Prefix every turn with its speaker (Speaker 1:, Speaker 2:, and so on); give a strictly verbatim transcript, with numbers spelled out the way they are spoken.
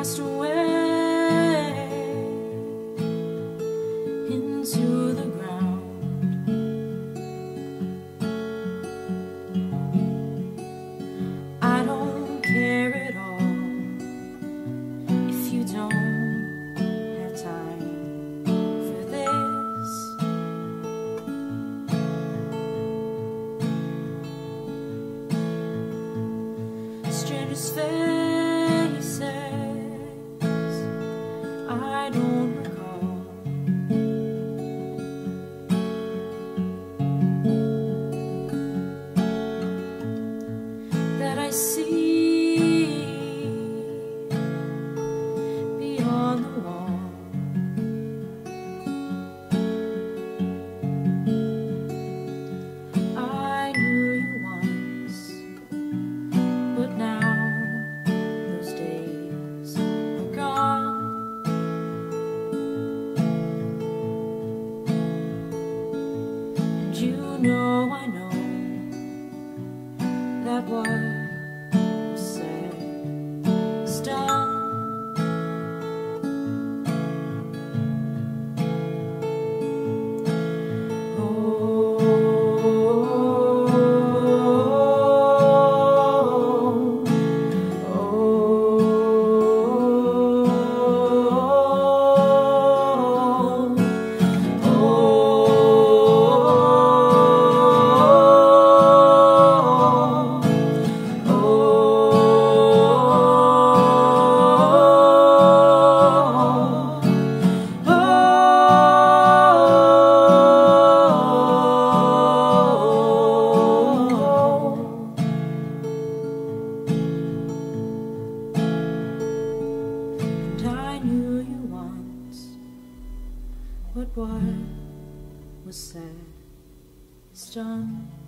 Speaker 1: cast away into the ground. I don't care at all if you don't have time for this. Strangers' faces I don't recall. That I see beyond the wall. I knew you once, but now those days are gone. And you know I know that what was said is done. I knew you once, but what was said is done.